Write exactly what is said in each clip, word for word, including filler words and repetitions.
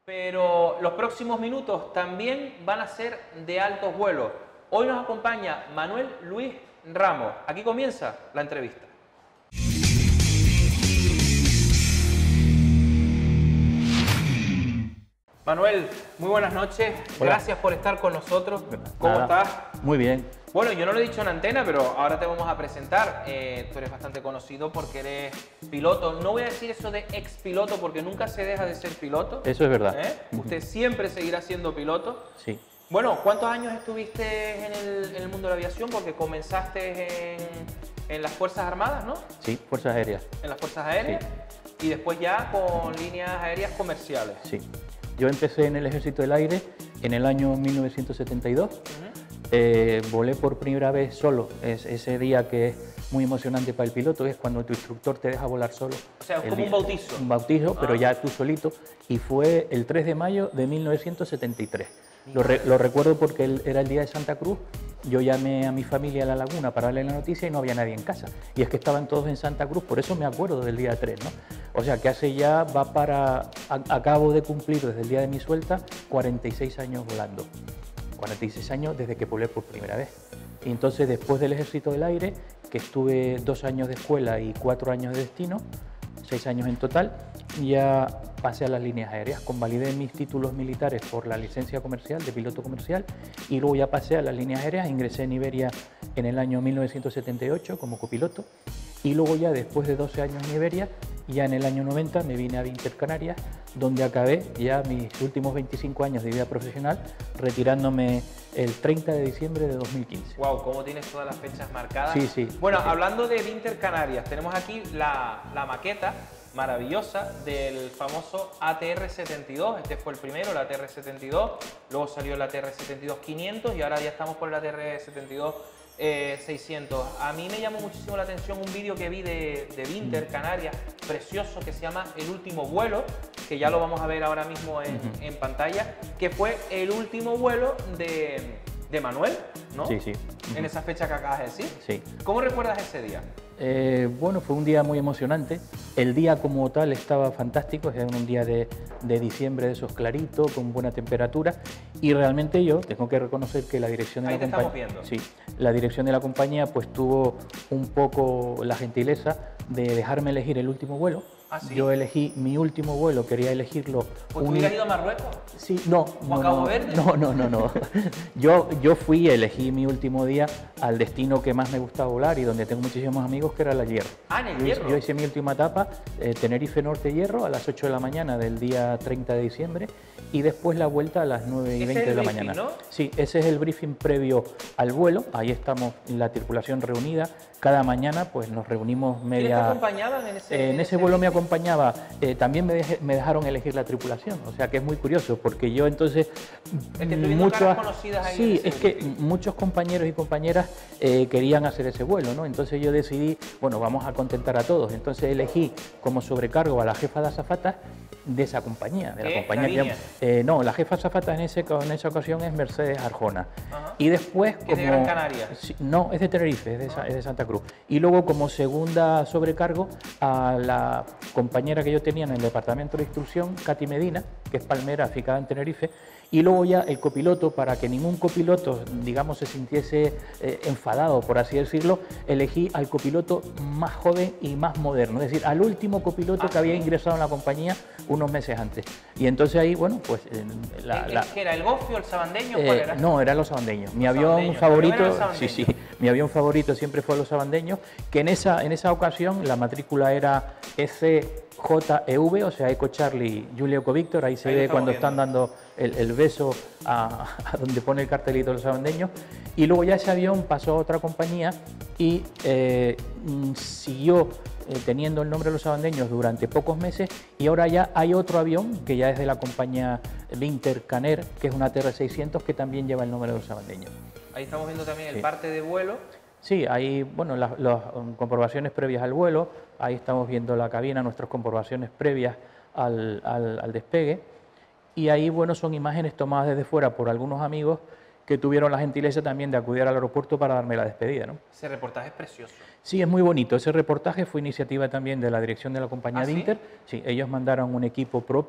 Pero los próximos minutos también van a ser de altos vuelos. Hoy nos acompaña Manuel Luis Ramos. Aquí comienza la entrevista. Manuel, muy buenas noches. Hola. Gracias por estar con nosotros. ¿Cómo Nada. estás? Muy bien. Bueno, yo no lo he dicho en antena, pero ahora te vamos a presentar. Eh, tú eres bastante conocido porque eres piloto. No voy a decir eso de ex piloto porque nunca se deja de ser piloto. Eso es verdad. ¿Eh? Usted siempre seguirá siendo piloto. Sí. Bueno, ¿cuántos años estuviste en el, en el mundo de la aviación? Porque comenzaste en, en las Fuerzas Armadas, ¿no? Sí, Fuerzas Aéreas. En las Fuerzas Aéreas. Sí. Y después ya con líneas aéreas comerciales. Sí. Yo empecé en el Ejército del Aire en el año mil novecientos setenta y dos. Uh-huh. eh, volé por primera vez solo. Es ese día que es muy emocionante para el piloto, es cuando tu instructor te deja volar solo. O sea, es como día. un bautizo. Un bautizo, ah. pero ya tú solito. Y fue el tres de mayo de mil novecientos setenta y tres. Lo, re, lo recuerdo porque el, era el día de Santa Cruz. Yo llamé a mi familia a la laguna para darle la noticia y no había nadie en casa. Y es que estaban todos en Santa Cruz, por eso me acuerdo del día tres, ¿no? O sea, que hace ya, va para, a, acabo de cumplir desde el día de mi suelta, cuarenta y seis años volando. cuarenta y seis años desde que volé por primera vez. Y entonces, después del Ejército del Aire, que estuve dos años de escuela y cuatro años de destino, seis años en total, ya pasé a las líneas aéreas, convalidé mis títulos militares por la licencia comercial, de piloto comercial, y luego ya pasé a las líneas aéreas, ingresé en Iberia en el año mil novecientos setenta y ocho como copiloto, y luego ya después de doce años en Iberia, ya en el año noventa me vine a Binter Canarias, donde acabé ya mis últimos veinticinco años de vida profesional, retirándome el treinta de diciembre de dos mil quince. Wow, cómo tienes todas las fechas marcadas. Sí, sí. Bueno, sí. Hablando de Binter Canarias, tenemos aquí la, la maqueta maravillosa del famoso A T R setenta y dos. Este fue el primero, el A T R setenta y dos, luego salió el A T R setenta y dos quinientos y ahora ya estamos por el A T R setenta y dos eh, seiscientos. A mí me llamó muchísimo la atención un vídeo que vi de, de Binter Canarias, precioso, que se llama El último vuelo, que ya lo vamos a ver ahora mismo en, uh-huh. en pantalla, que fue el último vuelo de, de Manuel, ¿no? Sí, sí. Uh-huh. En esa fecha que acabas de decir. Sí. ¿Cómo recuerdas ese día? Eh, bueno, fue un día muy emocionante. El día como tal estaba fantástico, era un día de, de diciembre de esos claritos, con buena temperatura, y realmente yo tengo que reconocer que la dirección de Ahí la compañía, sí, la dirección de la compañía pues tuvo un poco la gentileza de dejarme elegir el último vuelo. ¿Ah, sí? Yo elegí mi último vuelo, quería elegirlo. ¿Pues un... tú hubieras ido a Marruecos? Sí, no. ¿O no, a Cabo no, Verde? No, no, no, no. yo, yo fui, elegí mi último día al destino que más me gustaba volar y donde tengo muchísimos amigos, que era la Hierro. Ah, en el yo, Hierro. Yo hice mi última etapa, eh, Tenerife Norte Hierro, a las ocho de la mañana del día treinta de diciembre y después la vuelta a las nueve y veinte de la briefing, mañana. ¿No? Sí, ese es el briefing previo al vuelo. Ahí estamos la tripulación reunida. Cada mañana pues nos reunimos media... ¿Quiénes te acompañaban en ese eh, En ese, ese vuelo briefing? me acompañaba, eh, también me, dejé, me dejaron elegir la tripulación, o sea que es muy curioso, porque yo entonces... Es que muchos, caras conocidas ahí. Sí, en ese es que briefing. muchos compañeros y compañeras eh, querían hacer ese vuelo, ¿no? Entonces yo decidí, bueno, vamos a contentar a todos, entonces elegí como sobrecargo a la jefa de azafatas de esa compañía, de la ¿Qué? compañía ¿La que, eh, no, la jefa de azafatas en, ese, en esa ocasión es Mercedes Arjona. Ajá. Y después como... ¿Es de Gran Canaria? Sí, no, es de Tenerife, es de, es de Santa Cruz. Y luego como segunda sobrecargo a la compañera que yo tenía en el departamento de instrucción, Katy Medina, que es palmera, aficada en Tenerife, y luego ya el copiloto, para que ningún copiloto, digamos, se sintiese eh, enfadado, por así decirlo, elegí al copiloto más joven y más moderno, es decir, al último copiloto ah, que había sí. ingresado en la compañía unos meses antes. Y entonces ahí, bueno, pues... Eh, la, ¿Qué, la, ¿Qué era, el Gofio, el Sabandeño? eh, ¿Cuál era? No, eran los sabandeños. Mi los avión sabandeños. favorito, sí, Sabandeños. sí, mi avión favorito siempre fue los sabandeños, que en esa, en esa ocasión la matrícula era S J E V, o sea, Eco Charlie Julia Eco Víctor, ahí se ahí ve cuando viendo. están dando el, el beso a, a donde pone el cartelito de los sabandeños, y luego ya ese avión pasó a otra compañía y eh, siguió eh, teniendo el nombre de los sabandeños durante pocos meses, y ahora ya hay otro avión que ya es de la compañía Binter Caner, que es una T R seiscientos, que también lleva el nombre de los sabandeños. Ahí estamos viendo también Sí. el parte de vuelo. Sí, hay bueno, las, las um, comprobaciones previas al vuelo, ahí estamos viendo la cabina, nuestras comprobaciones previas al, al, al despegue, y ahí bueno, son imágenes tomadas desde fuera por algunos amigos que tuvieron la gentileza también de acudir al aeropuerto para darme la despedida, ¿no? Ese reportaje es precioso. Sí, es muy bonito. Ese reportaje fue iniciativa también de la dirección de la compañía ¿Ah, sí? Binter. Sí, ellos mandaron un equipo propio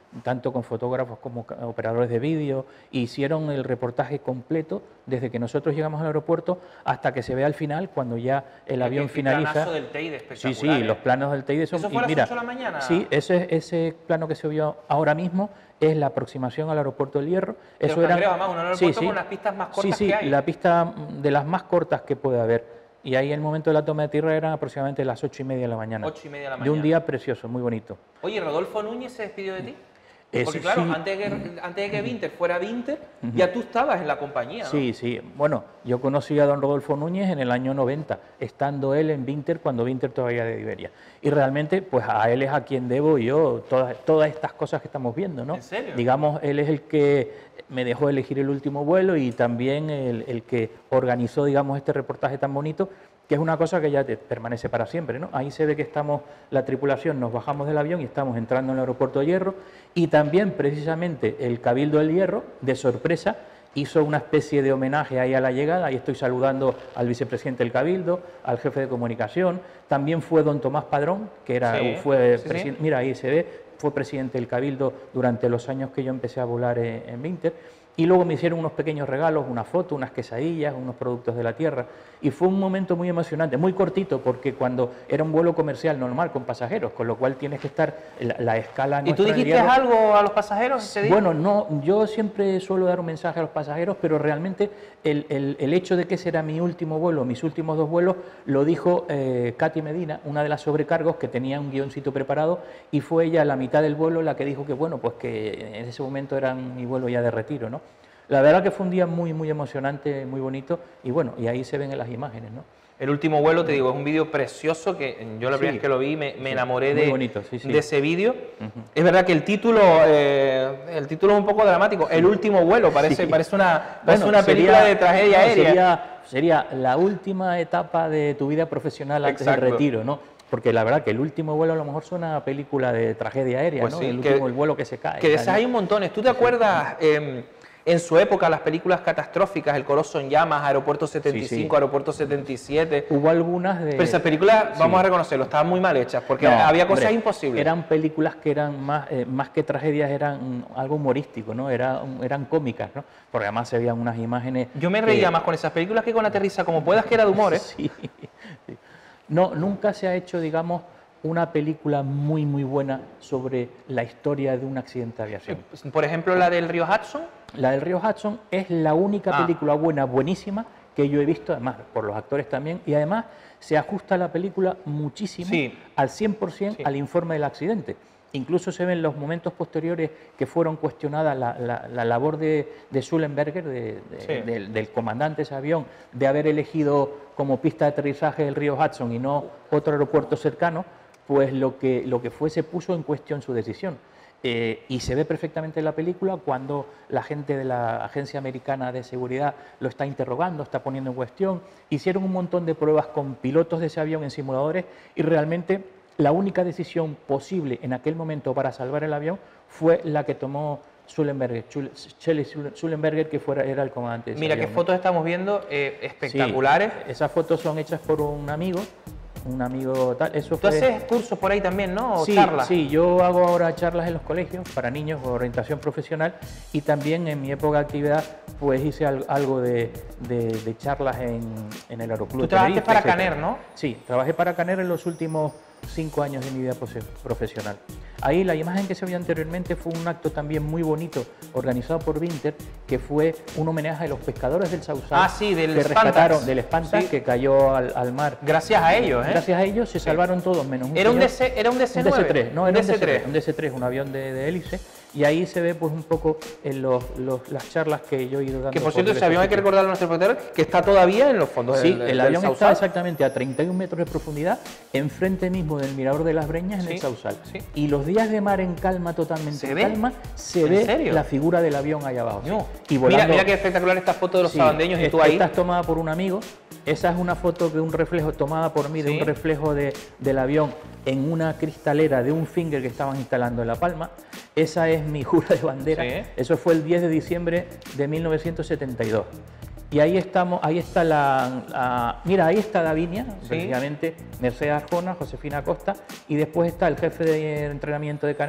tanto con fotógrafos como operadores de vídeo, hicieron el reportaje completo desde que nosotros llegamos al aeropuerto hasta que se ve al final, cuando ya el avión el, el finaliza. planazo del Teide, sí, sí, los planos del Teide son... ¿Eso fue a las mira, ocho de la mañana? Sí, ese, ese plano que se vio ahora mismo es la aproximación al aeropuerto del Hierro. De Eso los era, Cangreos, además, un aeropuerto sí, sí, con las pistas más cortas sí, sí, que hay. la pista de las más cortas que puede haber. Y ahí el momento de la toma de tierra eran aproximadamente las ocho y media de la mañana. Ocho y media de la De mañana. un día precioso, muy bonito. Oye, ¿Rodolfo Núñez se despidió de ti? Ese Porque claro, sí. antes, de que, antes de que Vinter fuera Vinter, ya tú estabas en la compañía, ¿no? Sí, sí. Bueno, yo conocí a don Rodolfo Núñez en el año noventa, estando él en Vinter, cuando Vinter todavía era de Iberia. Y realmente, pues a él es a quien debo yo todas, todas estas cosas que estamos viendo, ¿no? ¿En serio? Digamos, él es el que me dejó elegir el último vuelo y también el, el que organizó, digamos, este reportaje tan bonito, que es una cosa que ya te permanece para siempre, ¿no? Ahí se ve que estamos, la tripulación, nos bajamos del avión y estamos entrando en el aeropuerto de Hierro, y también precisamente el Cabildo del Hierro, de sorpresa, hizo una especie de homenaje ahí a la llegada. Ahí estoy saludando al vicepresidente del Cabildo, al jefe de comunicación, también fue don Tomás Padrón, que era, Sí, fue sí, presidente, sí. mira, ahí se ve, fue presidente del Cabildo durante los años que yo empecé a volar en, en Vinter. Y luego me hicieron unos pequeños regalos, una foto, unas quesadillas, unos productos de la tierra. Y fue un momento muy emocionante, muy cortito, porque cuando era un vuelo comercial normal con pasajeros, con lo cual tienes que estar la, la escala ¿Y nuestra tú en el dijiste Hierro. algo a los pasajeros ese día? Bueno, no, yo siempre suelo dar un mensaje a los pasajeros, pero realmente el, el, el hecho de que ese era mi último vuelo, mis últimos dos vuelos, lo dijo eh, Katy Medina, una de las sobrecargos que tenía un guioncito preparado, y fue ella a la mitad del vuelo la que dijo que, bueno, pues que en ese momento era mi vuelo ya de retiro, ¿no? La verdad que fue un día muy, muy emocionante, muy bonito, y bueno, y ahí se ven en las imágenes, ¿no? El último vuelo, te digo, es un vídeo precioso que yo la primera Sí. vez que lo vi me, me Sí, enamoré muy de, bonito, sí, sí. de ese vídeo. Ujú. Es verdad que el título, eh, el título es un poco dramático. El último vuelo, parece, Sí. parece una, parece Bueno, una película sería- de tragedia no, aérea. Sería, sería la última etapa de tu vida profesional antes Exacto. del retiro, ¿no? Porque la verdad que el último vuelo a lo mejor suena a película de tragedia aérea, Pues ¿no? sí, el que- último el vuelo que se cae. Que de tal, esas ¿no? hay un montones. ¿Tú te acuerdas eh, en su época las películas catastróficas, El Coloso en Llamas, Aeropuerto setenta y cinco, Sí, sí. Aeropuerto setenta y siete? Hubo algunas de... Pero esas películas, Sí. vamos a reconocerlo, estaban muy mal hechas porque No, había cosas hombre, imposibles. Eran películas que eran más, eh, más que tragedias, eran mm, algo humorístico, ¿no? Era, un- eran cómicas, ¿no? Porque además se veían unas imágenes... Yo me que- reía más con esas películas que con Aterriza como puedas, que era de humor, ¿eh? Sí, sí. No, nunca se ha hecho, digamos, una película muy, muy buena sobre la historia de un accidente de aviación. Por ejemplo, la del río Hudson. La del río Hudson es la única Ah. película buena, buenísima, que yo he visto, además, por los actores también, y además se ajusta la película muchísimo, Sí. al cien por ciento, Sí. al informe del accidente. Incluso se ven los momentos posteriores que fueron cuestionadas la, la- la labor de, de Sullenberger, de- de- Sí. del, del comandante de ese avión, de haber elegido como pista de aterrizaje el río Hudson y no otro aeropuerto cercano, pues lo que, lo que fue se puso en cuestión su decisión. Eh, y se ve perfectamente en la película cuando la gente de la Agencia Americana de Seguridad lo está interrogando, está poniendo en cuestión. Hicieron un montón de pruebas con pilotos de ese avión en simuladores y realmente la única decisión posible en aquel momento para salvar el avión fue la que tomó Sullenberger, Chul- Shelley Sullenberger, que fuera, era el comandante de ese Mira qué avión, ¿no? fotos estamos viendo, eh, Sí, espectaculares. esas fotos son hechas por un amigo, un amigo tal. Eso Tú fue... haces cursos por ahí también, ¿no? O Sí, charlas. sí, yo hago ahora charlas en los colegios para niños o orientación profesional y también en mi época de actividad pues hice al- algo de, de- de charlas en, en el Aeroclub. Tú de trabajaste Tenerife, para etcétera. Caner, ¿no? Sí, trabajé para Caner en los últimos cinco años de mi vida pose- profesional. Ahí la imagen que se vio anteriormente fue un acto también muy bonito organizado por Vinter, que fue un homenaje a los pescadores del Sausal Ah, sí, del que Spantax. rescataron del Spantax, Sí. que cayó al, al mar. Gracias a ellos, ¿eh? Gracias a ellos se salvaron todos menos un Era un, señor. D C, era un D C Un nueve. D C tres, no, un era un D C tres. D C tres, un D C tres, un avión de, de hélice, y ahí se ve pues un poco en los, los- las charlas que yo he ido dando. Que por cierto, ese diversos avión hay que sitios. recordarle a nuestro espectador que está todavía en los fondos Sí, del, el del avión está Sausal. exactamente a treinta y un metros de profundidad, enfrente mismo del Mirador de las Breñas, en Sí, el Sausal. sí. Y los días de mar en calma, totalmente ¿Se en ve? calma, se ¿En ve serio? la figura del avión allá abajo. sí. No. Y mira, volando- mira qué espectacular esta foto de los Sí, sabandeños y es- tú ahí. Esta es tomada por un amigo. Esa es una foto de un reflejo tomada por mí, de Sí. un reflejo de, del avión en una cristalera de un finger que estaban instalando en La Palma. Esa es mi jura de bandera. Sí. Eso fue el diez de diciembre de mil novecientos setenta y dos. Y ahí estamos, ahí está la, la- mira, ahí está Davinia, Sí. precisamente Mercedes Arjona, Josefina Costa, y después está el jefe de entrenamiento de Caner,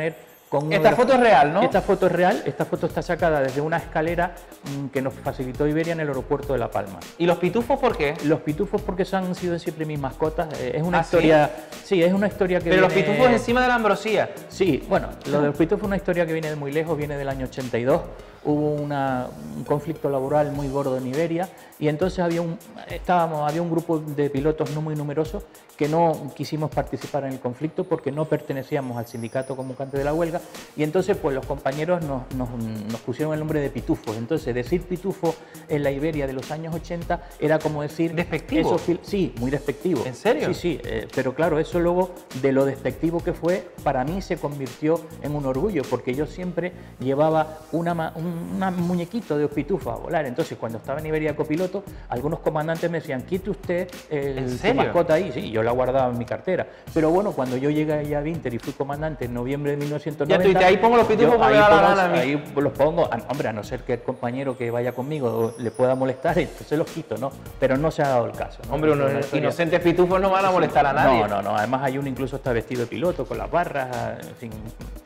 Con esta foto es real, ¿no? Esta foto es real, esta foto está sacada desde una escalera mmm, que nos facilitó Iberia en el aeropuerto de La Palma. ¿Y los pitufos por qué? Los pitufos porque han sido siempre mis mascotas, eh, es una ¿Ah, historia... Sí? sí, es una historia que Pero viene... los pitufos encima de la ambrosía. Sí, bueno, lo de los pitufos es una historia que viene de muy lejos, viene del año ochenta y dos. Hubo una, un conflicto laboral muy gordo en Iberia y entonces había un, estábamos, había un grupo de pilotos no muy numerosos que no quisimos participar en el conflicto porque no pertenecíamos al sindicato convocante de la huelga y entonces pues los compañeros nos, nos, nos pusieron el nombre de pitufos. Entonces decir pitufo en la Iberia de los años ochenta era como decir... ¿Despectivo? Eso, sí, muy despectivo. ¿En serio? Sí, sí, eh, pero claro, eso luego de lo despectivo que fue, para mí se convirtió en un orgullo porque yo siempre llevaba una... Un, un muñequito de pitufo a volar. Entonces, cuando estaba en Iberia copiloto, algunos comandantes me decían, quite usted el, su mascota ahí. Sí, yo la guardaba en mi cartera. Pero bueno, cuando yo llegué a Vinter y fui comandante en noviembre de mil novecientos noventa... Ya tú, ahí pongo los pitufos porque me da la gana a mí. Ahí los pongo, a, hombre, a no ser que el compañero que vaya conmigo le pueda molestar, entonces los quito, ¿no? Pero no se ha dado el caso, ¿no? Hombre, unos inocentes pitufos no van a molestar a nadie. No, no, no. Además hay uno incluso está vestido de piloto, con las barras, en fin...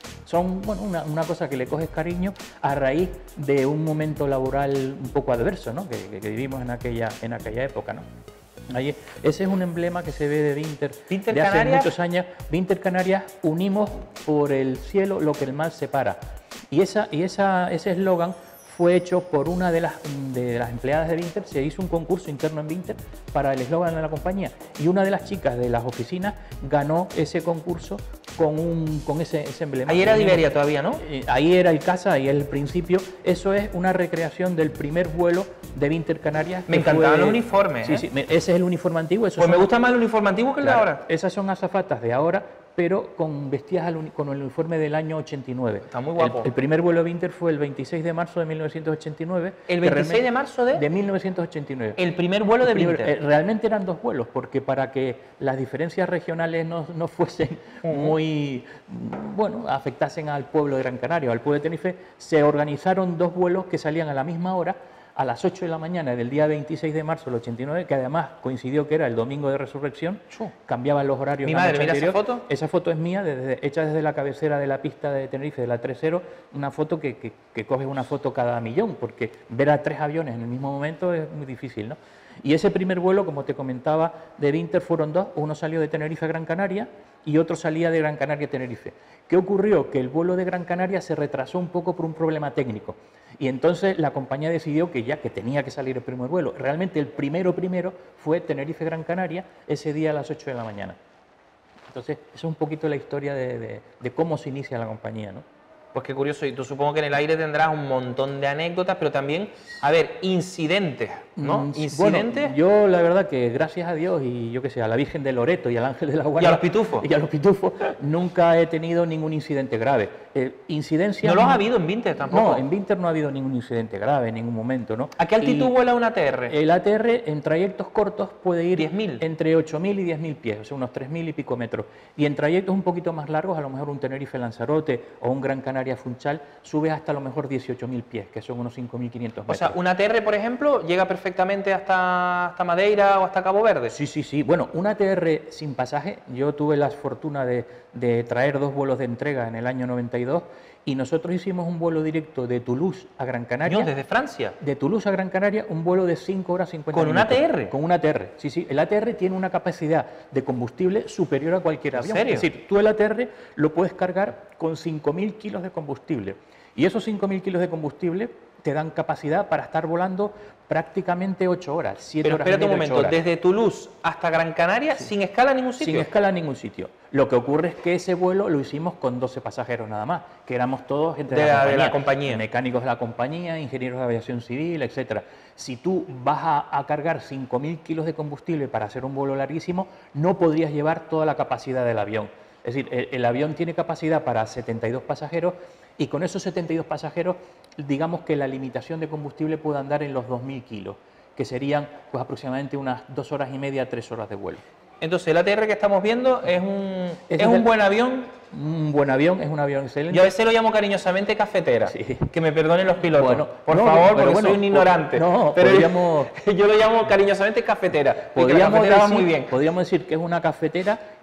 Son bueno, una, una cosa que le coges cariño a raíz de un momento laboral un poco adverso, ¿no? que, que, que vivimos en aquella, en aquella época, ¿no? Allí, ese es un emblema que se ve de Vinter, Vinter de hace Canarias. muchos años. Vinter Canarias, unimos por el cielo lo que el mar separa. Y, esa, y esa, ese eslogan fue hecho por una de las, de las empleadas de Vinter. Se hizo un concurso interno en Vinter para el eslogan de la compañía y una de las chicas de las oficinas ganó ese concurso con, un, con ese, ese emblema. Ahí era de Iberia todavía, ¿no? Ahí era el casa, ahí es el principio. Eso es una recreación del primer vuelo de Vinter Canarias. Me encantaban los uniformes. Sí, ¿eh? sí, ese es el uniforme antiguo. Pues me gusta más el uniforme antiguo que el claro, de ahora. Esas son azafatas de ahora, pero con vestidas al uni, con el uniforme del año ochenta y nueve. Está muy guapo. El, el primer vuelo de Vinter fue el veintiséis de marzo de mil novecientos ochenta y nueve. ¿El veintiséis de marzo de? De mil novecientos ochenta y nueve. El primer vuelo de Vinter. Eh, realmente eran dos vuelos, porque para que las diferencias regionales no, no fuesen uh-huh. muy, bueno, afectasen al pueblo de Gran Canaria o al pueblo de Tenerife, se organizaron dos vuelos que salían a la misma hora, a las ocho de la mañana del día veintiséis de marzo del ochenta y nueve, que además coincidió que era el domingo de resurrección, cambiaban los horarios. Mi madre, mira esa foto. Esa foto es mía, desde, hecha desde la cabecera de la pista de Tenerife, de la tres cero, una foto que, que, que coges una foto cada millón, porque ver a tres aviones en el mismo momento es muy difícil, ¿no? Y ese primer vuelo, como te comentaba, de Vinter fueron dos, uno salió de Tenerife a Gran Canaria y otro salía de Gran Canaria a Tenerife. ¿Qué ocurrió? Que el vuelo de Gran Canaria se retrasó un poco por un problema técnico y entonces la compañía decidió que ya que tenía que salir el primer vuelo, realmente el primero primero fue Tenerife-Gran Canaria ese día a las ocho de la mañana. Entonces, eso es un poquito la historia de, de, de cómo se inicia la compañía, ¿no? Pues qué curioso, y tú supongo que en el aire tendrás un montón de anécdotas, pero también, a ver, incidentes, ¿no? Mm, Incidentes. Bueno, yo la verdad que gracias a Dios y yo qué sé, a la Virgen de Loreto y al Ángel de la Guardia. Y a los pitufos. Y a los pitufos, nunca he tenido ningún incidente grave. Eh, incidencias... ¿No los ha habido en Vinter tampoco? No, en Vinter no ha habido ningún incidente grave en ningún momento, ¿no? ¿A qué altitud y vuela un A T R? El A T R en trayectos cortos puede ir diez mil. entre ocho mil y diez mil pies, o sea, unos tres mil y pico metros. Y en trayectos un poquito más largos, a lo mejor un Tenerife Lanzarote o un Gran Canaria Funchal, sube hasta a lo mejor dieciocho mil pies, que son unos cinco mil quinientos metros. O sea, un A T R, por ejemplo, llega perfectamente hasta, hasta Madeira o hasta Cabo Verde. Sí, sí, sí. Bueno, un A T R sin pasaje, yo tuve la fortuna de, de traer dos vuelos de entrega en el año noventa y dos y nosotros hicimos un vuelo directo de Toulouse a Gran Canaria. No, desde Francia. De Toulouse a Gran Canaria, un vuelo de cinco horas cincuenta ¿Con minutos. un A T R? Con un A T R, sí, sí. El A T R tiene una capacidad de combustible superior a cualquier avión. ¿En serio? Es decir, tú el A T R lo puedes cargar con cinco mil kilos de combustible. Y esos cinco mil kilos de combustible te dan capacidad para estar volando prácticamente ocho horas, siete Pero horas. espérate un y media, momento, ocho horas. desde Toulouse hasta Gran Canaria, sí. sin escala en ningún sitio. Sin escala en ningún sitio. Lo que ocurre es que ese vuelo lo hicimos con doce pasajeros nada más, que éramos todos gente de, de, la, la, compañía, de la compañía. Mecánicos de la compañía, ingenieros de aviación civil, etcétera. Si tú vas a, a cargar cinco mil kilos de combustible para hacer un vuelo larguísimo, no podrías llevar toda la capacidad del avión. Es decir, el, el avión tiene capacidad para setenta y dos pasajeros y con esos setenta y dos pasajeros, digamos que la limitación de combustible puede andar en los dos mil kilos, que serían pues aproximadamente unas dos horas y media, tres horas de vuelo. Entonces el A T R que estamos viendo es un, es es un el, buen avión. Un buen avión, es un avión excelente. Yo a veces lo llamo cariñosamente cafetera. Sí. Que me perdonen los pilotos. Bueno, por no, favor, porque bueno, soy un ignorante. No, pero podríamos, yo lo llamo cariñosamente cafetera. Podríamos la cafetera decir, va muy bien. Podríamos decir que es una cafetera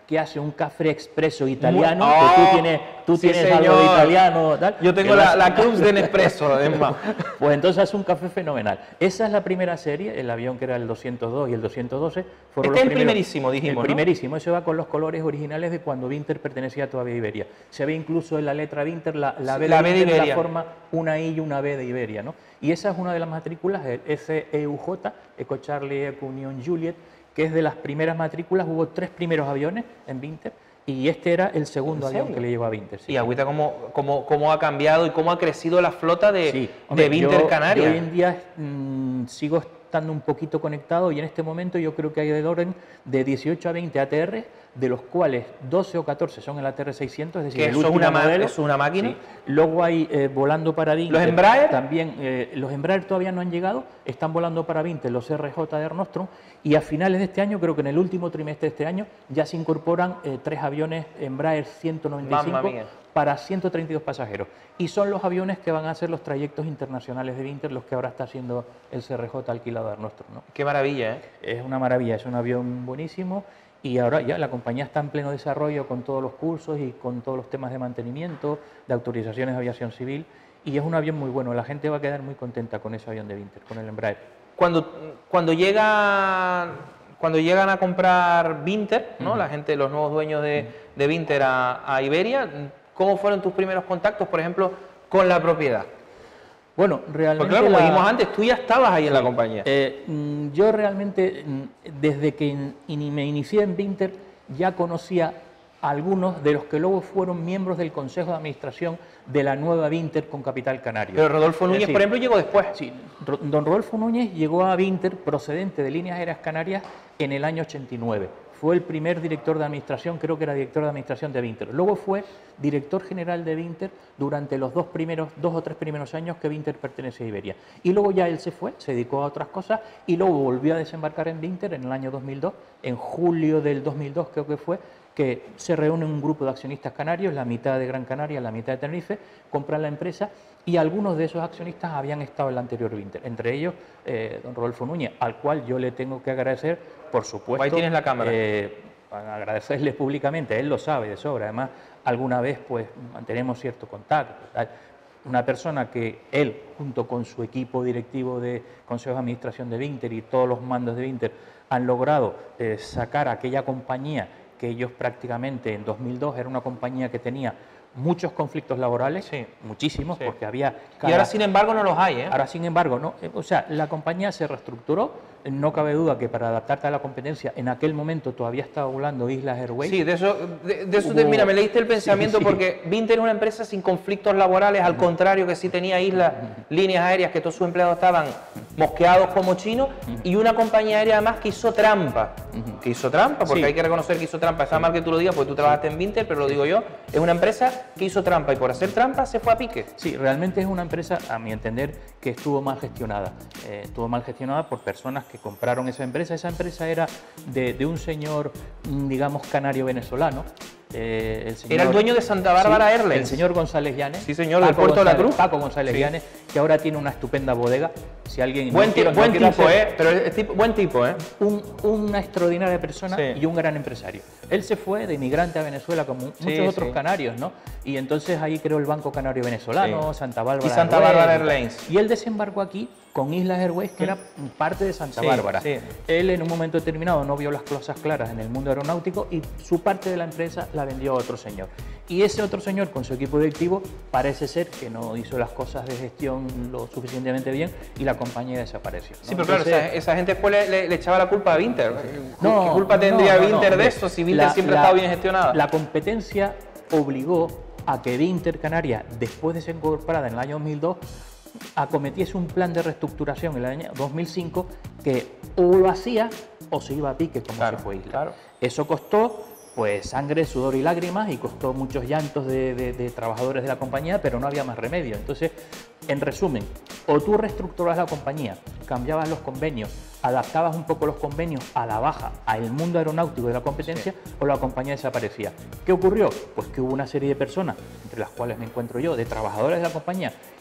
que hace un café expreso italiano, Muy, que oh, tú tienes, tú sí, tienes algo de italiano, tal. Yo tengo la, la Cruz de Nespresso, es más. Pues entonces hace un café fenomenal. Esa es la primera serie, el avión que era el doscientos dos y el doscientos doce. Fueron Este es los el primeros, primerísimo, dijimos, El ¿no? primerísimo, ese va con los colores originales de cuando Vinter pertenecía todavía a Iberia. Se ve incluso en la letra Vinter la, la B de, la B de Vinter, Iberia. la forma una I y una B de Iberia, ¿no? Y esa es una de las matrículas, el F E U J, Eco Charlie Eco Union Juliet, que es de las primeras matrículas. Hubo tres primeros aviones en Vinter y este era el segundo avión que le llegó a Vinter. Sí, y agüita cómo, cómo, cómo ha cambiado y cómo ha crecido la flota de, sí. Hombre, de Vinter yo, Canarias. Yo hoy en día mmm, sigo estando un poquito conectado y en este momento yo creo que hay del orden de dieciocho a veinte A T R, de los cuales doce o catorce son el A T R seiscientos, es decir, que el eso último es una, modelo. es una máquina. Sí. Luego hay eh, volando para Vinter. ¿Los Embraer? También, eh, los Embraer todavía no han llegado, están volando para Vinter los R J de Air Nostrum, y a finales de este año, creo que en el último trimestre de este año, ya se incorporan eh, tres aviones Embraer ciento noventa y cinco para ciento treinta y dos pasajeros. Y son los aviones que van a hacer los trayectos internacionales de Vinter, los que ahora está haciendo el C R J alquilado de Air Nostrum, ¿no? Qué maravilla, ¿eh? Es una maravilla, es un avión buenísimo. Y ahora ya la compañía está en pleno desarrollo con todos los cursos y con todos los temas de mantenimiento, de autorizaciones de aviación civil, y es un avión muy bueno. La gente va a quedar muy contenta con ese avión de Vinter, con el Embraer. Cuando, cuando, llegan, cuando llegan a comprar Vinter, ¿no? Uh-huh. La gente, los nuevos dueños de, de Vinter a, a Iberia, ¿cómo fueron tus primeros contactos, por ejemplo, con la propiedad? Bueno, realmente... Porque claro, como la... dijimos antes, tú ya estabas ahí en la compañía. Eh, yo realmente, desde que me inicié en Vinter, ya conocía a algunos de los que luego fueron miembros del Consejo de Administración de la nueva Vinter con capital canario. Pero Rodolfo Núñez, decir, por ejemplo, llegó después. Sí, don Rodolfo Núñez llegó a Vinter procedente de Líneas Aéreas Canarias en el año ochenta y nueve. Fue el primer director de administración, creo que era director de administración de Vinter. Luego fue director general de Vinter durante los dos, primeros, dos o tres primeros años que Vinter pertenece a Iberia. Y luego ya él se fue, se dedicó a otras cosas y luego volvió a desembarcar en Vinter en el año dos mil dos, en julio del dos mil dos creo que fue, que se reúne un grupo de accionistas canarios, la mitad de Gran Canaria, la mitad de Tenerife, compran la empresa y algunos de esos accionistas habían estado en la anterior Vinter, entre ellos eh, don Rodolfo Núñez, al cual yo le tengo que agradecer, por supuesto. Ahí tienes la cámara. Eh, agradecerle públicamente, él lo sabe de sobra, además alguna vez pues mantenemos cierto contacto. Tal. Una persona que él, junto con su equipo directivo de Consejo de Administración de Vinter y todos los mandos de Vinter, han logrado eh, sacar a aquella compañía que ellos prácticamente en dos mil dos era una compañía que tenía muchos conflictos laborales, sí, muchísimos, sí, porque había... Cada... Y ahora, sin embargo, no los hay, ¿eh? Ahora, sin embargo, no. O sea, la compañía se reestructuró, no cabe duda que para adaptarte a la competencia, en aquel momento todavía estaba volando Islas Airways. Sí, de eso, de, de eso Hubo... te, mira, me leíste el pensamiento, sí, sí. Porque Vinter era una empresa sin conflictos laborales, al contrario que sí tenía Islas, líneas aéreas, que todos sus empleados estaban mosqueados como chinos, y una compañía aérea además que hizo trampa, que hizo trampa, porque sí, hay que reconocer que hizo trampa. Está mal que tú lo digas, porque tú trabajaste en Vinter, pero lo digo yo, es una empresa que hizo trampa y por hacer trampa se fue a pique. Sí, realmente es una empresa, a mi entender, que estuvo mal gestionada. Eh, estuvo mal gestionada por personas que compraron esa empresa. Esa empresa era de, de un señor, digamos, canario venezolano. Eh, el señor, era el dueño de Santa Bárbara sí, Airlines. El señor González Llanes. Sí, señor, del Puerto González, de la Cruz. Paco González sí. Llanes, que ahora tiene una estupenda bodega. Si alguien buen, no quiero, buen no quiero tipo, hacer, ¿eh? Pero es tipo, buen tipo, ¿eh? Un, una extraordinaria persona sí. y un gran empresario. Él se fue de inmigrante a Venezuela como muchos sí, otros sí. canarios, ¿no? Y entonces ahí creó el Banco Canario Venezolano, sí. Santa Bárbara y Santa Airways, Bárbara Airlines. Y él desembarcó aquí con Islas Airways, que era parte de Santa sí, Bárbara. Sí. Él en un momento determinado no vio las cosas claras en el mundo aeronáutico y su parte de la empresa la vendió a otro señor. Y ese otro señor, con su equipo directivo, parece ser que no hizo las cosas de gestión lo suficientemente bien y la compañía desapareció, ¿no? Sí, pero Entonces, claro, esa, esa gente después le, le, le echaba la culpa a Vinter. No, ¿Qué culpa tendría no, no, Vinter no, de eso si Vinter la, siempre la, ha estado bien gestionada? La competencia obligó a que Vinter Canarias, después de ser incorporada en el año dos mil dos, acometiese un plan de reestructuración en el año dos mil cinco que o lo hacía o se iba a pique como claro, se fue Isla. Claro. Eso costó pues sangre, sudor y lágrimas y costó muchos llantos de, de, de trabajadores de la compañía, pero no había más remedio. Entonces, en resumen, o tú reestructurabas la compañía, cambiabas los convenios, adaptabas un poco los convenios a la baja, al mundo aeronáutico de la competencia, sí. o la compañía desaparecía. ¿Qué ocurrió? Pues que hubo una serie de personas, entre las cuales me encuentro yo, de trabajadores de la compañía,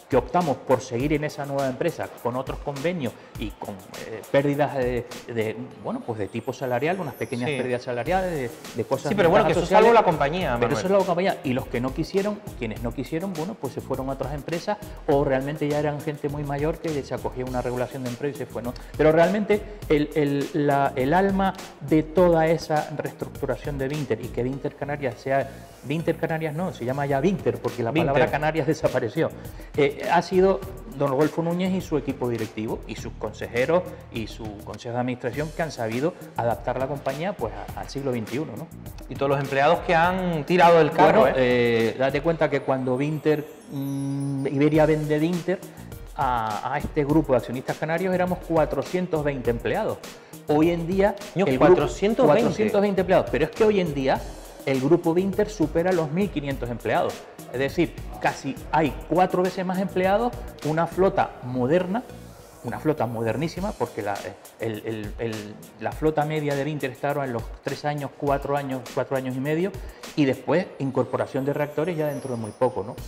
que optamos por seguir en esa nueva empresa con otros convenios y con eh, pérdidas de, de, bueno, pues de tipo salarial, unas pequeñas sí. pérdidas salariales, de, de cosas... Sí, pero bueno, que eso sociales, salvo la compañía, Pero Manuel. eso es la compañía. Y los que no quisieron, quienes no quisieron, bueno, pues se fueron a otras empresas o realmente ya eran gente muy mayor que se acogía a una regulación de empleo y se fue, ¿no? Pero realmente el, el, la, el alma de toda esa reestructuración de Vinter y que Vinter Canarias sea... Vinter Canarias no, se llama ya Vinter porque la Vinter. palabra Canarias desapareció. Eh, ha sido don Rodolfo Núñez y su equipo directivo y sus consejeros y su consejo de administración que han sabido adaptar la compañía pues a, al siglo veintiuno, ¿no? Y todos los empleados que han tirado del carro, Bueno, ¿eh? eh, date cuenta que cuando Vinter, mmm, Iberia vende Vinter a, a este grupo de accionistas canarios éramos cuatrocientos veinte empleados. Hoy en día... Yo, el grupo, cuatrocientos veinte. cuatrocientos veinte empleados, pero es que hoy en día el grupo Vinter supera los mil quinientos empleados. Es decir, casi hay cuatro veces más empleados, una flota moderna, una flota modernísima, porque la, el, el, el, la flota media de Vinter está ahora en los tres años, cuatro años, cuatro años y medio, y después incorporación de reactores ya dentro de muy poco, ¿no?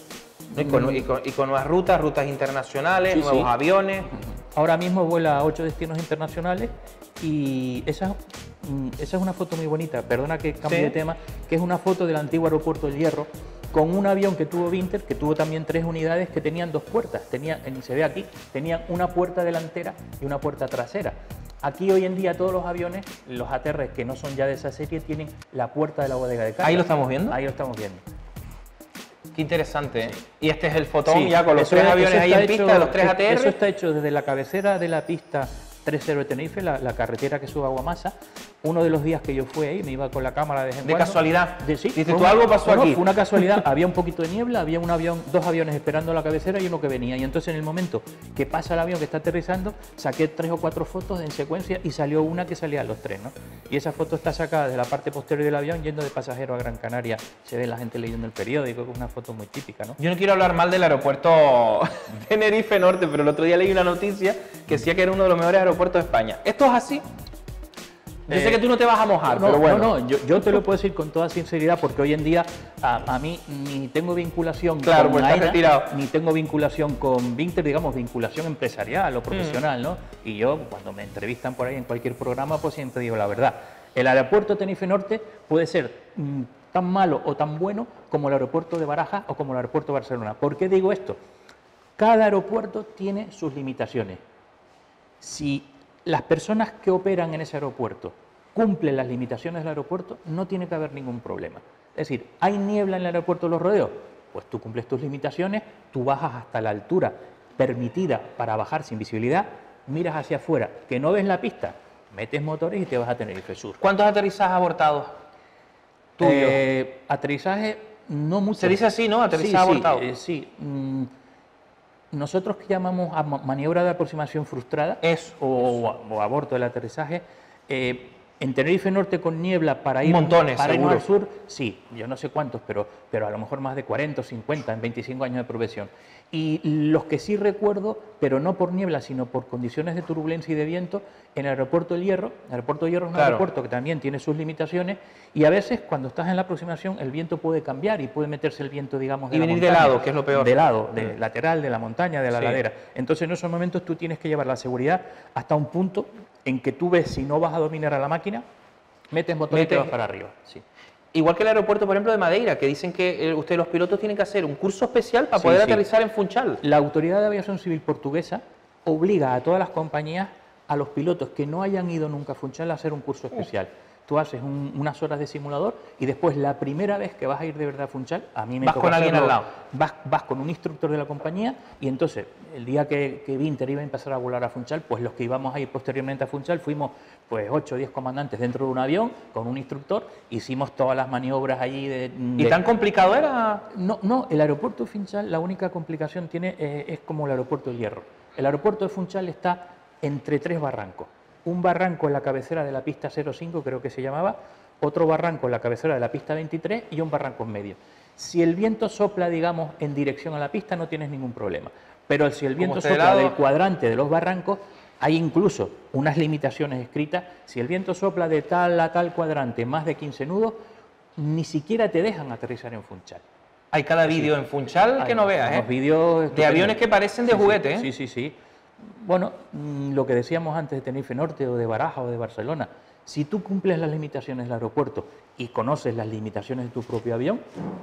Y con, y, con, y con nuevas rutas, rutas internacionales, Sí, nuevos sí. aviones. Ahora mismo vuela a ocho destinos internacionales y esa, esa es una foto muy bonita, perdona que cambie Sí. de tema, que es una foto del antiguo aeropuerto del Hierro con un avión que tuvo Vinter, que tuvo también tres unidades que tenían dos puertas, tenía, se ve aquí, tenían una puerta delantera y una puerta trasera. Aquí hoy en día todos los aviones, los A T R que no son ya de esa serie, tienen la puerta de la bodega de carga. Ahí lo estamos viendo. Ahí lo estamos viendo. Qué interesante, ¿eh? Y este es el fotón Sí, ya con los eso tres es- aviones eso ahí está en hecho- pista, los tres A T R. Eso está hecho desde la cabecera de la pista tres cero de Tenerife, la, la carretera que sube a Guamasa. Uno de los días que yo fui ahí, me iba con la cámara de vez en De cuando. casualidad. De, sí, Dices fue tú, una- algo pasó no, no, aquí. Fue una casualidad, había un poquito de niebla, había un avión, dos aviones esperando a la cabecera y uno que venía. Y entonces en el momento que pasa el avión que está aterrizando, saqué tres o cuatro fotos en secuencia y salió una que salía a los tres, ¿no? Y esa foto está sacada de la parte posterior del avión yendo de pasajero a Gran Canaria. Se ve la gente leyendo el periódico, que es una foto muy típica, ¿no? Yo no quiero hablar mal del aeropuerto Tenerife Norte, pero el otro día leí una noticia que decía que era uno de los mejores aeropuertos de España. ¿Esto es así? Yo Eh, sé que tú no te vas a mojar, No, pero bueno. no, no, yo, yo te lo puedo decir con toda sinceridad porque hoy en día a, a mí ni tengo vinculación Claro, con pues estás AENA, retirado. ni tengo vinculación con Vinter, digamos, vinculación empresarial o profesional, ¿no? Y yo, cuando me entrevistan por ahí en cualquier programa, pues siempre digo la verdad. El aeropuerto Tenerife Norte puede ser mm, tan malo o tan bueno como el aeropuerto de Barajas o como el aeropuerto de Barcelona. ¿Por qué digo esto? Cada aeropuerto tiene sus limitaciones. Si las personas que operan en ese aeropuerto cumplen las limitaciones del aeropuerto, no tiene que haber ningún problema. Es decir, ¿hay niebla en el aeropuerto de Los Rodeos? Pues tú cumples tus limitaciones, tú bajas hasta la altura permitida para bajar sin visibilidad, miras hacia afuera, que no ves la pista, metes motores y te vas a Tenerife Sur. ¿Cuántos aterrizajes abortados? Tuyos. Eh, aterrizaje, no mucho. Se dice así, ¿no? Aterrizaje sí, abortado. Sí, eh, sí. Mm, nosotros que llamamos a ma- maniobra de aproximación frustrada Eso, o, o aborto del aterrizaje, eh, en Tenerife Norte con niebla para ir, Montones, para irnos seguro. al sur, sí, yo no sé cuántos, pero, pero a lo mejor más de cuarenta o cincuenta en veinticinco años de profesión. Y los que sí recuerdo, pero no por niebla, sino por condiciones de turbulencia y de viento, en el aeropuerto del Hierro. El aeropuerto del Hierro es un Claro. aeropuerto que también tiene sus limitaciones y a veces cuando estás en la aproximación el viento puede cambiar y puede meterse el viento, digamos, de Y la venir de montaña, lado, que es lo peor. De lado, de lateral, de la montaña, de la Sí. ladera. Entonces en esos momentos tú tienes que llevar la seguridad hasta un punto en que tú ves si no vas a dominar a la máquina, metes motor y te Metes- vas para arriba. Sí. Igual que el aeropuerto, por ejemplo, de Madeira, que dicen que eh, ustedes los pilotos tienen que hacer un curso especial para Sí, poder sí. aterrizar en Funchal. La Autoridad de Aviación Civil Portuguesa obliga a todas las compañías, a los pilotos que no hayan ido nunca a Funchal, a hacer un curso especial. Tú haces un- unas horas de simulador y después la primera vez que vas a ir de verdad a Funchal, a mí me Vas tocó con alguien hacerlo, al lado. Vas, vas con un instructor de la compañía y entonces el día que, que Vinter iba a empezar a volar a Funchal, pues los que íbamos a ir posteriormente a Funchal fuimos pues ocho o diez comandantes dentro de un avión con un instructor, hicimos todas las maniobras allí de... ¿Y de- tan complicado era? no, no, el aeropuerto de Funchal, la única complicación tiene eh, es como el aeropuerto del Hierro. El aeropuerto de Funchal está entre tres barrancos. Un barranco en la cabecera de la pista cero cinco, creo que se llamaba, otro barranco en la cabecera de la pista veintitrés y un barranco en medio. Si el viento sopla, digamos, en dirección a la pista, no tienes ningún problema. Pero si el viento esté de sopla lado- del cuadrante de los barrancos, hay incluso unas limitaciones escritas. Si el viento sopla de tal a tal cuadrante, más de quince nudos, ni siquiera te dejan aterrizar en Funchal. Hay cada vídeo en Funchal que Hay no veas, unos ¿eh? vídeos De aviones que parecen de sí, juguete, sí, ¿eh? Sí, sí, sí. Bueno, mm, lo que decíamos antes de Tenerife Norte o de Baraja o de Barcelona, si tú cumples las limitaciones del aeropuerto y conoces las limitaciones de tu propio avión,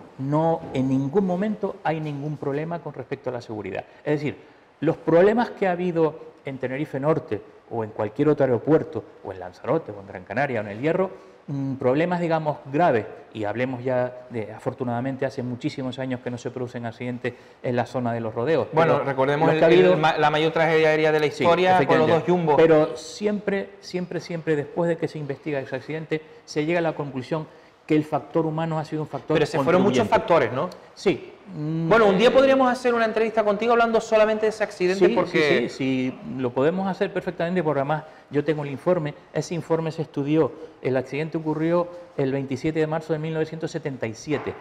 no en ningún momento hay ningún problema con respecto a la seguridad. Es decir, los problemas que ha habido en Tenerife Norte o en cualquier otro aeropuerto, o en Lanzarote, o en Gran Canaria, o en El Hierro, mmm, problemas, digamos, graves, y hablemos ya de, afortunadamente, hace muchísimos años que no se producen accidentes en la zona de los rodeos. Bueno, pero recordemos el, habido, el, la mayor tragedia aérea de la historia, sí, con los dos jumbos. Pero siempre, siempre, siempre, después de que se investiga ese accidente, se llega a la conclusión que el factor humano ha sido un factor Pero se fueron muchos factores, ¿no? Sí. Bueno, un día podríamos hacer una entrevista contigo hablando solamente de ese accidente, sí, porque... Sí, sí, sí, lo podemos hacer perfectamente, porque además yo tengo el informe. Ese informe se estudió, el accidente ocurrió el veintisiete de marzo de mil novecientos setenta y siete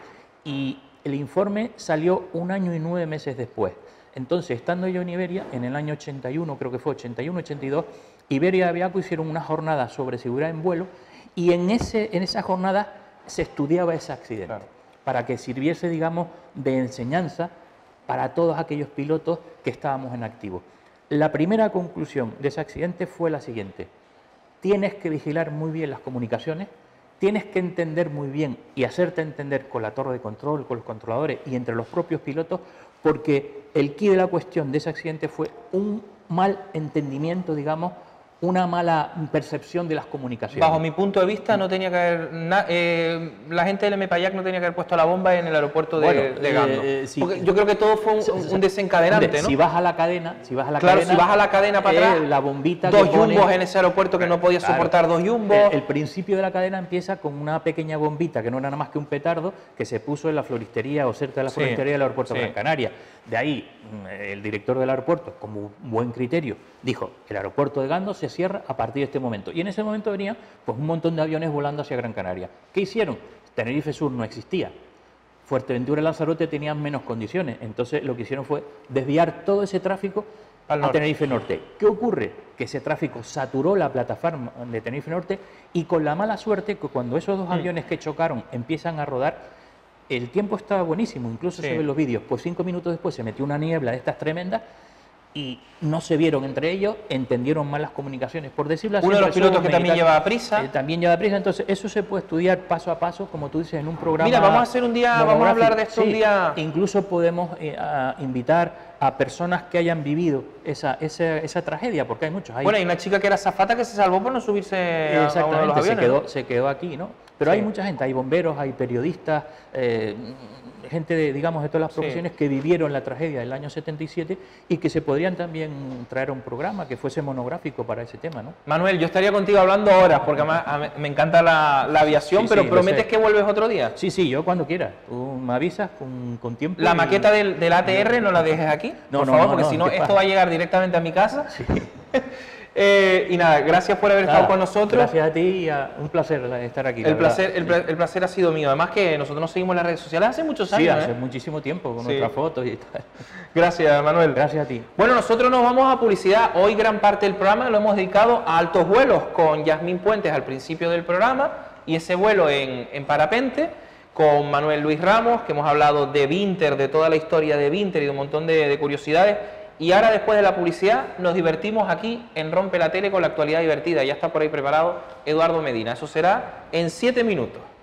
y el informe salió un año y nueve meses después. Entonces, estando yo en Iberia, en el año ochenta y uno, creo que fue ochenta y uno, ochenta y dos, Iberia y Aviaco hicieron una jornada sobre seguridad en vuelo, y en, ese, en esa jornada se estudiaba ese accidente, claro, para que sirviese, digamos, de enseñanza para todos aquellos pilotos que estábamos en activo. La primera conclusión de ese accidente fue la siguiente: tienes que vigilar muy bien las comunicaciones, tienes que entender muy bien y hacerte entender con la torre de control, con los controladores y entre los propios pilotos, porque el quid de la cuestión de ese accidente fue un mal entendimiento, digamos, una mala percepción de las comunicaciones. Bajo mi punto de vista, no tenía que haber... Na, eh, la gente del M P A Y A C no tenía que haber puesto la bomba en el aeropuerto de, bueno, de Gando. Eh, sí. Porque yo creo que todo fue un, un desencadenante, Hombre, ¿no? Si vas a la cadena... Si vas a la claro, cadena, si vas a la cadena para atrás, eh, la bombita dos que pone, jumbos en ese aeropuerto que no podía claro, soportar dos jumbos... El, el principio de la cadena empieza con una pequeña bombita, que no era nada más que un petardo, que se puso en la floristería o cerca de la floristería sí, del aeropuerto sí. de Gran Canaria. De ahí, el director del aeropuerto, como un buen criterio, dijo: el aeropuerto de Gando se cierra a partir de este momento. Y en ese momento venía pues un montón de aviones volando hacia Gran Canaria. ¿Qué hicieron? Tenerife Sur no existía. Fuerteventura y Lanzarote tenían menos condiciones. Entonces lo que hicieron fue desviar todo ese tráfico Al a Tenerife Norte. ¿Qué ocurre? Que ese tráfico saturó la plataforma de Tenerife Norte, y con la mala suerte que cuando esos dos aviones que chocaron empiezan a rodar, el tiempo estaba buenísimo, incluso sí. se ven los vídeos, pues cinco minutos después se metió una niebla de estas tremendas y no se vieron entre ellos, entendieron mal las comunicaciones, por decirlo así. Uno de los pilotos que también lleva prisa. Eh, también lleva prisa, entonces eso se puede estudiar paso a paso, como tú dices, en un programa. Mira, vamos a hacer un día, vamos a hablar de esto sí, un día. Incluso podemos eh, a invitar a personas que hayan vivido esa, esa, esa tragedia, porque hay muchos. Hay... Bueno, hay una chica que era azafata que se salvó por no subirse a, a uno de los aviones. Se quedó, ¿no? se quedó aquí, ¿no? Pero sí. hay mucha gente, hay bomberos, hay periodistas, eh, gente de, digamos, de todas las profesiones sí. que vivieron la tragedia del año setenta y siete y que se podrían también traer a un programa que fuese monográfico para ese tema, ¿no? Manuel, yo estaría contigo hablando horas porque además me encanta la, la aviación, sí, pero sí, ¿prometes que vuelves otro día? Sí, sí, yo cuando quiera. Tú me avisas con, con tiempo. La y... maqueta del, del A T R no la dejes aquí, no, por no, favor, no, porque no, si no esto va a llegar directamente a mi casa. Sí. Eh, y nada, gracias por haber nada, estado con nosotros. Gracias a ti y a, un placer estar aquí. El placer, el, el placer ha sido mío. Además que nosotros nos seguimos en las redes sociales hace muchos años. Sí, hace ¿eh? muchísimo tiempo, con sí. nuestras fotos y tal. Gracias, Manuel. Gracias a ti. Bueno, nosotros nos vamos a publicidad. Hoy gran parte del programa lo hemos dedicado a altos vuelos con Yasmín Puentes al principio del programa y ese vuelo en, en parapente con Manuel Luis Ramos, que hemos hablado de Vinter, de toda la historia de Vinter y de un montón de, de curiosidades. Y ahora, después de la publicidad, nos divertimos aquí en Rompe la Tele con la actualidad divertida. Ya está por ahí preparado Eduardo Medina. Eso será en siete minutos.